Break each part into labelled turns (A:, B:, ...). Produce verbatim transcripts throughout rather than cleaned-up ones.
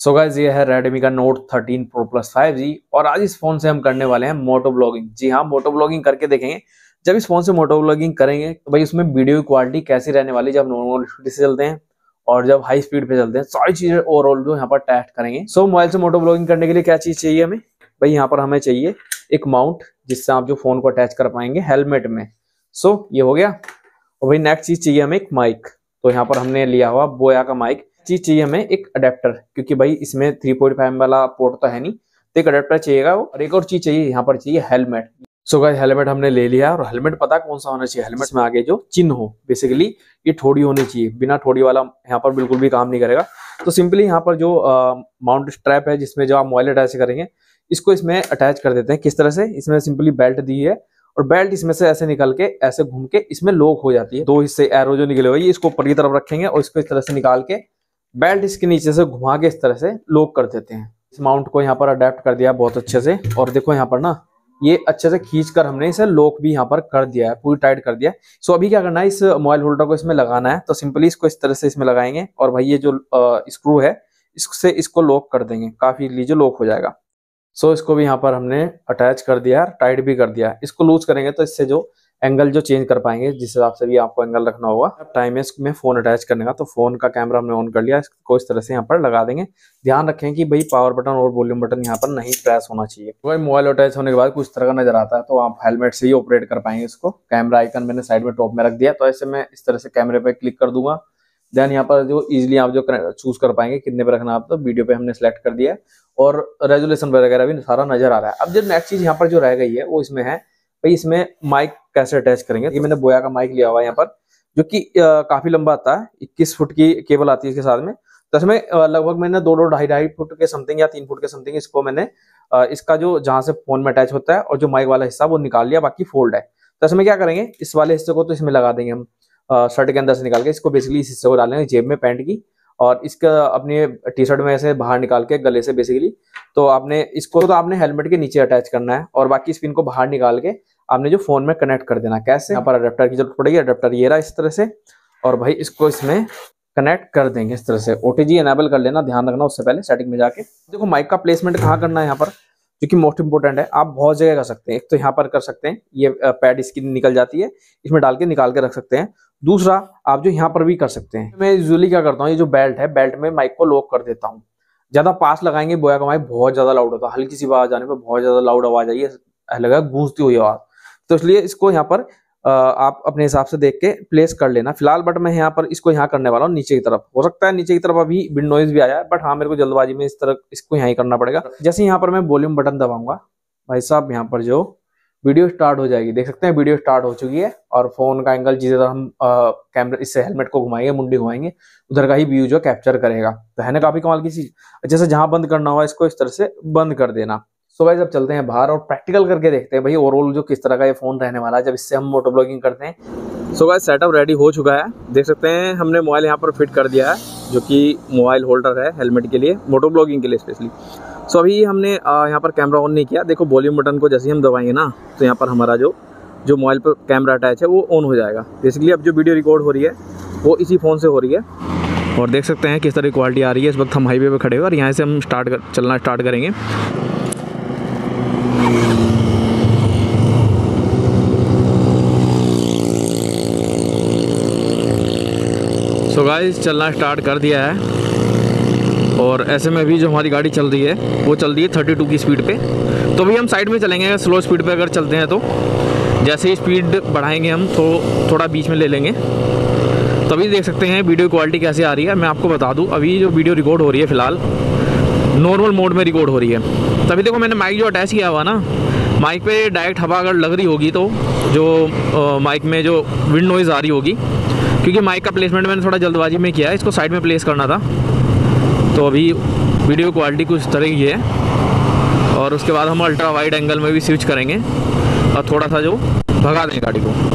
A: So guys ये है Redmi का Note thirteen Pro Plus five G और आज इस फोन से हम करने वाले हैं मोटो ब्लॉगिंग। जी हाँ, मोटो ब्लॉगिंग करके देखेंगे। जब इस फोन से मोटो ब्लॉगिंग करेंगे तो भाई उसमें वीडियो की क्वालिटी कैसी रहने वाली, जब नॉर्मल स्पीड से चलते हैं और जब हाई स्पीड पे चलते हैं, सारी चीजें ओवरऑल जो यहाँ पर टेस्ट करेंगे। सो मोबाइल से मोटो ब्लॉगिंग करने के लिए क्या चीज चाहिए हमें? भाई यहाँ पर हमें चाहिए एक माउंट जिससे आप जो फोन को अटैच कर पाएंगे हेलमेट में। सो ये हो गया। और भाई नेक्स्ट चीज चाहिए हमें एक माइक। तो यहाँ पर हमने लिया हुआ बोया का माइक। चीज चाहिए हमें एक अडेप्टर, क्योंकि भाई इसमें थ्री पॉइंट फाइव वाला पोर्ट तो है नहीं, तो एक अडेप्टर चाहिएगा। और एक और चीज चाहिए, यहाँ पर चाहिए हेलमेट। सो गाइस हेलमेट हमने ले लिया और हेलमेट पता कौन सा होना चाहिए? हेलमेट में आगे जो चिन्ह हो, बेसिकली ये ठोड़ी होनी चाहिए। बिना ठोड़ी वाला यहाँ पर बिल्कुल भी काम नहीं करेगा। तो सिंपली यहाँ पर जो माउंट स्ट्रैप है जिसमें जो आप मोबाइल अटैच करेंगे, इसको इसमें अटैच कर देते हैं। किस तरह से? इसमें सिंपली बेल्ट दी है और बेल्ट इसमें से ऐसे निकल के ऐसे घूम के इसमें लॉक हो जाती है। दो हिस्से एरो जो निकले हुए ये इसको ऊपर की तरफ रखेंगे और इसको इस तरह से निकाल के बेल्ट इसके नीचे से घुमा के इस तरह से लॉक कर देते हैं। इस माउंट को यहाँ पर अडेप्ट कर दिया बहुत अच्छे से। और देखो यहाँ पर ना ये अच्छे से खींच कर हमने इसे लॉक भी यहाँ पर कर दिया है, पूरी टाइट कर दिया है। सो अभी क्या करना है, इस मोबाइल होल्डर को इसमें लगाना है। तो सिंपली इसको इस तरह से इसमें लगाएंगे और भाई ये जो स्क्रू है इससे इसको लॉक कर देंगे, काफी लीजिए लॉक हो जाएगा। सो इसको भी यहाँ पर हमने अटैच कर दिया, टाइट भी कर दिया। इसको लूज करेंगे तो इससे जो एंगल जो चेंज कर पाएंगे, जिस हिसाब से भी आपको एंगल रखना होगा। अब टाइम है इसमें फोन अटैच करने का। तो फोन का कैमरा हमने ऑन कर लिया, इसको इस तरह से यहाँ पर लगा देंगे। ध्यान रखें कि भाई पावर बटन और वॉल्यूम बटन यहाँ पर नहीं प्रेस होना चाहिए। तो मोबाइल अटैच होने के बाद कुछ तरह का नजर आता है, तो आप हेलमेट से ही ऑपरेट कर पाएंगे इसको। कैमरा आइकन मैंने साइड में टॉप में रख दिया, तो ऐसे मैं इस तरह से कैमरे पे क्लिक कर दूंगा। देन यहाँ पर जो इजीली आप जो चूज कर पाएंगे कितने पे रखना आप, तो वीडियो पे हमने सेलेक्ट कर दिया है और रेजोल्यूशन वगैरह भी सारा नजर आ रहा है। अब जो नेक्स्ट चीज यहाँ पर जो रह गई है वो इसमें है भाई इसमें माइक कैसे अटैच करेंगे। ये मैंने बोया का माइक लिया हुआ है यहाँ पर, जो कि काफी लंबा आता है। इक्कीस फुट की केबल आती है इसके साथ में। तो इसमें लगभग मैंने दो दो ढाई ढाई फुट के समथिंग या तीन फुट के समथिंग इसको मैंने इसका जो जहां से फोन में अटैच होता है और जो माइक वाला हिस्सा वो निकाल लिया, बाकी फोल्ड है। तो इसमें क्या करेंगे, इस वाले हिस्से को तो इसमें लगा देंगे हम शर्ट के अंदर से निकाल के। इसको बेसिकली इस हिस्से को डालेंगे जेब में पैंट की, और इसका अपने टी शर्ट में ऐसे बाहर निकाल के गले से बेसिकली। तो आपने इसको तो आपने हेलमेट के नीचे अटैच करना है और बाकी स्पिन को बाहर निकाल के आपने जो फोन में कनेक्ट कर देना। कैसे? यहाँ पर अडेप्टर की जरूरत पड़ेगी। अडेप्टर ये रहा इस तरह से, और भाई इसको इसमें कनेक्ट कर देंगे इस तरह से। ओटीजी एनेबल कर लेना, ध्यान रखना उससे पहले सेटिंग में जाके। देखो माइक का प्लेसमेंट कहाँ करना है यहाँ पर, जो कि मोस्ट इंपोर्टेंट है। आप बहुत जगह कर सकते हैं। एक तो यहाँ पर कर सकते हैं, ये पैड इसकी निकल जाती है, इसमें डाल के निकाल के रख सकते हैं। दूसरा आप जो यहाँ पर भी कर सकते हैं। मैं यूजुअली क्या करता हूँ, ये जो बेल्ट है, बेल्ट में माइक को लॉक कर देता हूँ। ज्यादा पास लगाएंगे बोया का माइक बहुत ज्यादा लाउड होता है, हल्की सी आवाज आने पर बहुत ज्यादा लाउड आवाज आई है, लगा गूंजती हुई आवाज। तो इसलिए इसको यहाँ पर आप अपने हिसाब से देख के प्लेस कर लेना। फिलहाल बट मैं यहाँ पर इसको यहाँ करने वाला हूँ नीचे की तरफ। हो सकता है नीचे की तरफ अभी विंड नॉइज भी आया है, बट हाँ मेरे को जल्दबाजी में इस तरह इसको यहाँ ही करना पड़ेगा। जैसे यहाँ पर मैं वॉल्यूम बटन दबाऊंगा, भाई साहब यहाँ पर जो वीडियो स्टार्ट हो जाएगी, देख सकते हैं वीडियो स्टार्ट हो चुकी है। और फोन का एंगल जिस तरह हम कैमरे इससे हेलमेट को घुमाएंगे, मुंडी घुमाएंगे, उधर का ही व्यू जो कैप्चर करेगा। तो है ना काफी कमाल की चीज। जैसे जहां बंद करना हुआ इसको इस तरह से बंद कर देना। सो गाइस अब चलते हैं बाहर और प्रैक्टिकल करके देखते हैं भाई ओवरऑल जो किस तरह का ये फोन रहने वाला है जब इससे हम मोटो ब्लॉगिंग करते हैं। सो गाइस सेटअप रेडी हो चुका है, देख सकते हैं हमने मोबाइल यहाँ पर फिट कर दिया है, जो कि मोबाइल होल्डर है हेलमेट के लिए, मोटो ब्लॉगिंग के लिए स्पेशली। सो अभी हमने यहाँ पर कैमरा ऑन नहीं किया। देखो वॉल्यूम बटन को जैसे ही हम दबाएंगे ना, तो यहाँ पर हमारा जो जो मोबाइल पर कैमरा अटैच है वो ऑन हो जाएगा। बेसिकली अब जो वीडियो रिकॉर्ड हो रही है वो इसी फ़ोन से हो रही है। और देख सकते हैं किस तरह की क्वालिटी आ रही है। इस वक्त हम हाईवे पे खड़े हुए और यहाँ से हम स्टार्ट कर, चलना स्टार्ट करेंगे। सो so गाइस चलना स्टार्ट कर दिया है और ऐसे में भी जो हमारी गाड़ी चल रही है वो चल रही है थर्टी टू की स्पीड पे। तो भी हम साइड में चलेंगे, स्लो स्पीड पे अगर चलते हैं तो जैसे ही स्पीड बढ़ाएंगे हम तो थोड़ा बीच में ले लेंगे। तभी देख सकते हैं वीडियो क्वालिटी कैसे आ रही है। मैं आपको बता दूं अभी जो वीडियो रिकॉर्ड हो रही है फ़िलहाल नॉर्मल मोड में रिकॉर्ड हो रही है। तभी देखो मैंने माइक जो अटैच किया हुआ ना, माइक पे डायरेक्ट हवा अगर लग रही होगी तो जो माइक में जो विंड नॉइज़ आ रही होगी, क्योंकि माइक का प्लेसमेंट मैंने थोड़ा जल्दबाजी में किया है, इसको साइड में प्लेस करना था। तो अभी वीडियो क्वालिटी कुछ तरह की है और उसके बाद हम अल्ट्रा वाइड एंगल में भी स्विच करेंगे और थोड़ा सा जो भगा दें गाड़ी को।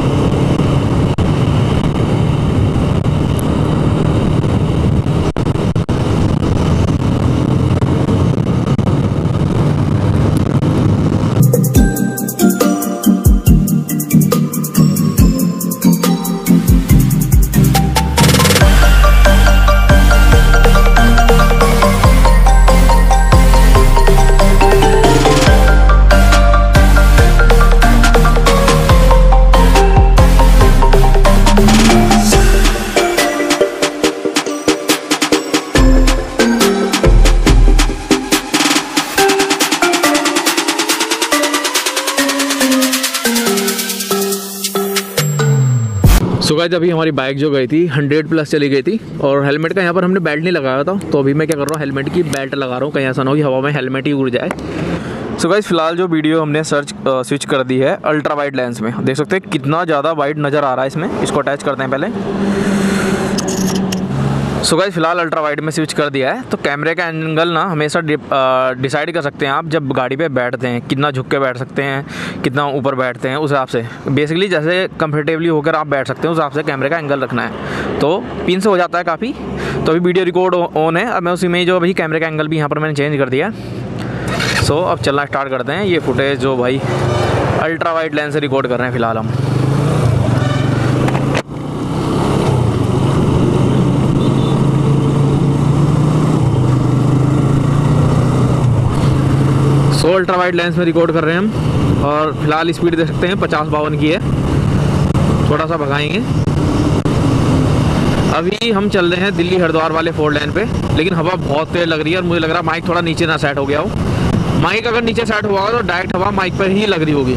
A: गाइस अभी हमारी बाइक जो गई थी हंड्रेड प्लस चली गई थी और हेलमेट का यहाँ पर हमने बेल्ट नहीं लगाया था, तो अभी मैं क्या कर रहा हूँ हेलमेट की बेल्ट लगा रहा हूँ, कहीं ऐसा ना हो कि हवा में हेलमेट ही उड़ जाए। सो गाइस फिलहाल जो वीडियो हमने सर्च स्विच कर दी है अल्ट्रा वाइड लेंस में, देख सकते हैं कितना ज़्यादा वाइड नज़र आ रहा है इसमें। इसको अटैच करते हैं पहले। सो गाइस फिलहाल अल्ट्रा वाइड में स्विच कर दिया है, तो कैमरे का एंगल ना हमेशा डिसाइड कर सकते हैं आप जब गाड़ी पे बैठते हैं, कितना झुक के बैठ सकते हैं, कितना ऊपर बैठते हैं, उस हिसाब से बेसिकली जैसे कंफर्टेबली होकर आप बैठ सकते हैं उस हिसाब से कैमरे का एंगल रखना है। तो पिन से हो जाता है काफ़ी। तो अभी वीडियो रिकॉर्ड ऑन है, अब मैं उसी में जो अभी कैमरे का एंगल भी यहाँ पर मैंने चेंज कर दिया है। सो अब चलना स्टार्ट करते हैं। ये फुटेज जो भाई अल्ट्रा वाइड लेंस से रिकॉर्ड कर रहे हैं फ़िलहाल हम। सो अल्ट्रा वाइड लेंस में रिकॉर्ड कर रहे हैं हम और फिलहाल स्पीड देख सकते हैं पचास बावन की है। थोड़ा सा भगाएंगे। अभी हम चल रहे हैं दिल्ली हरिद्वार वाले फोर लेन पे, लेकिन हवा बहुत तेज लग रही है और मुझे लग रहा है माइक थोड़ा नीचे ना सेट हो गया हो। माइक अगर नीचे सेट हुआ हो तो डायरेक्ट हवा माइक पर ही लग रही होगी।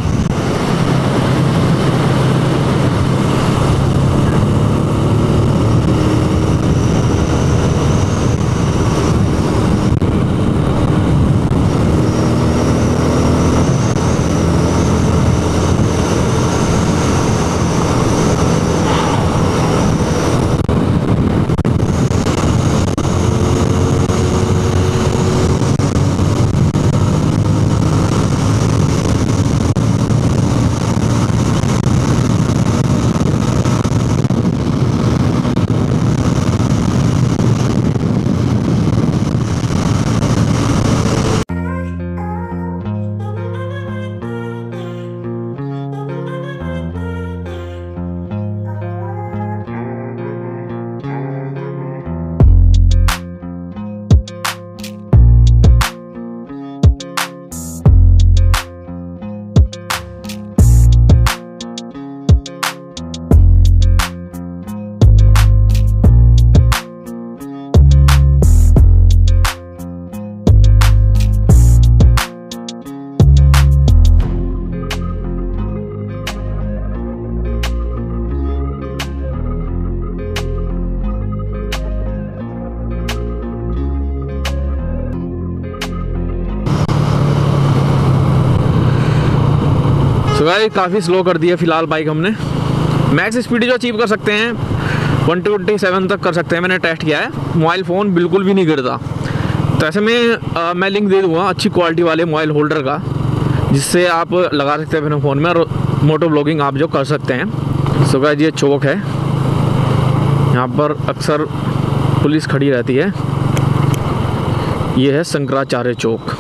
A: तो भाई काफ़ी स्लो कर दिया फ़िलहाल बाइक हमने। मैक्स स्पीड जो अचीव कर सकते हैं वन ट्वेंटी सेवन तक कर सकते हैं, मैंने टेस्ट किया है। मोबाइल फ़ोन बिल्कुल भी नहीं गिरता। तो ऐसे में आ, मैं लिंक दे दूँगा अच्छी क्वालिटी वाले मोबाइल होल्डर का, जिससे आप लगा सकते हैं अपने फ़ोन में और मोटो ब्लॉगिंग आप जो कर सकते हैं। सो गाइस ये चौक है, यहाँ पर अक्सर पुलिस खड़ी रहती है। ये है शंकराचार्य चौक।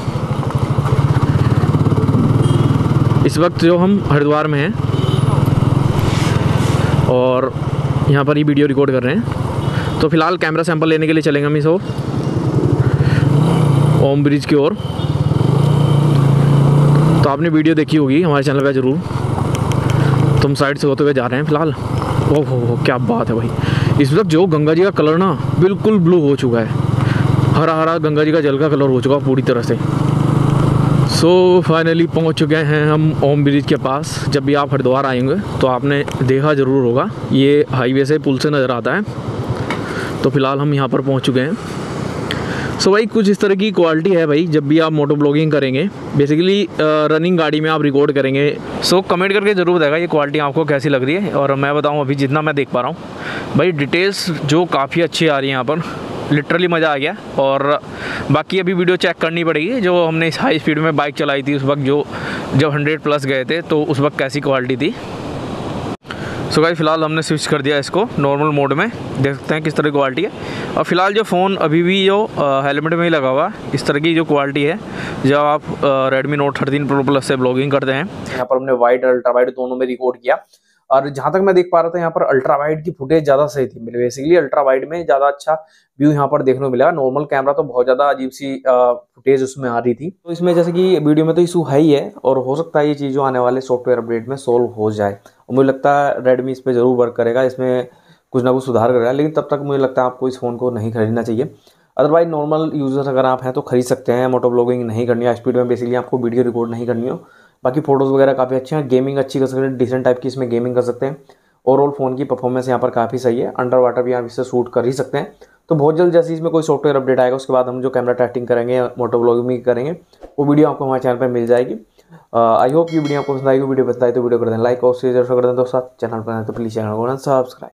A: इस वक्त जो हम हरिद्वार में हैं और यहाँ पर ही वीडियो रिकॉर्ड कर रहे हैं। तो फिलहाल कैमरा सैंपल लेने के लिए चलेंगे हम इस ओर ओम ब्रिज की ओर। तो आपने वीडियो देखी होगी हमारे चैनल पे ज़रूर। तुम साइड से होते हुए जा रहे हैं फ़िलहाल। ओह हो क्या बात है भाई, इस वक्त जो गंगा जी का कलर ना बिल्कुल ब्लू हो चुका है। हरा हरा गंगा जी का जल का कलर हो चुका पूरी तरह से। सो so, फाइनली पहुंच चुके हैं हम ओम ब्रिज के पास। जब भी आप हरिद्वार आएंगे तो आपने देखा ज़रूर होगा, ये हाईवे से पुल से नज़र आता है। तो फ़िलहाल हम यहाँ पर पहुंच चुके हैं। सो so, भाई कुछ इस तरह की क्वालिटी है भाई जब भी आप मोटो ब्लॉगिंग करेंगे, बेसिकली रनिंग गाड़ी में आप रिकॉर्ड करेंगे। सो so, कमेंट करके ज़रूर देगा ये क्वालिटी आपको कैसी लग रही है। और मैं बताऊँ अभी जितना मैं देख पा रहा हूँ भाई, डिटेल्स जो काफ़ी अच्छी आ रही है यहाँ पर, लिटरली मज़ा आ गया। और बाकी अभी वीडियो चेक करनी पड़ेगी जो हमने इस हाई स्पीड में बाइक चलाई थी उस वक्त, जो जब हंड्रेड प्लस गए थे तो उस वक्त कैसी क्वालिटी थी। सो गाइस फिलहाल हमने स्विच कर दिया इसको नॉर्मल मोड में, देख सकते हैं किस तरह की क्वालिटी है। और फिलहाल जो फ़ोन अभी भी जो हेलमेट में ही लगा हुआ है, इस तरह की जो क्वालिटी है जब आप Redmi Note thirteen Pro Plus से ब्लॉगिंग करते हैं। यहाँ पर हमने वाइड अल्ट्रा वाइड दोनों में रिकॉर्ड किया और जहाँ तक मैं देख पा रहा था यहाँ पर अल्ट्रा वाइड की फुटेज ज़्यादा सही थी। बेसिकली अल्ट्रा वाइड में ज़्यादा अच्छा व्यू यहाँ पर देखने को मिलेगा। नॉर्मल कैमरा तो बहुत ज़्यादा अजीब सी फुटेज उसमें आ रही थी। तो इसमें जैसे कि वीडियो में तो इशू है ही है और हो सकता है ये चीज़ जो आने वाले सॉफ्टवेयर अपडेट में सोल्व हो जाए। और मुझे लगता है रेडमी इस पर ज़रूर वर्क करेगा, इसमें कुछ ना कुछ सुधार करेगा। लेकिन तब तक मुझे लगता है आपको इस फ़ोन को नहीं खरीदना चाहिए। अदरवाइज नॉर्मल यूज़र अगर आप हैं तो खरीद सकते हैं। मोटो ब्लॉगिंग नहीं करनी है स्पीड में, बेसिकली आपको वीडियो रिकॉर्ड नहीं करनी हो। बाकी फोटोज़ वगैरह काफ़ी अच्छे हैं, गेमिंग अच्छी कर सकते हैं, डिसेंट टाइप की इसमें गेमिंग कर सकते हैं। ओवरऑल फ़ोन की परफॉर्मेंस यहाँ पर काफ़ी सही है, अंडर वाटर भी आप इससे शूट कर ही सकते हैं। तो बहुत जल्द जैसे इसमें कोई सॉफ्टवेयर अपडेट आएगा उसके बाद हम जो कैमरा टेस्टिंग करेंगे, मोटो व्लॉगिंग करेंगे, वो वीडियो आपको हमारे चैनल पर मिल जाएगी। आई होप ये वीडियो आपको पसंद आएगी। वीडियो पसंद आई तो वीडियो कर दें लाइक और शेयर कर दें, तो साथ चैनल पर तो प्लीज़ चैनल को सब्सक्राइब।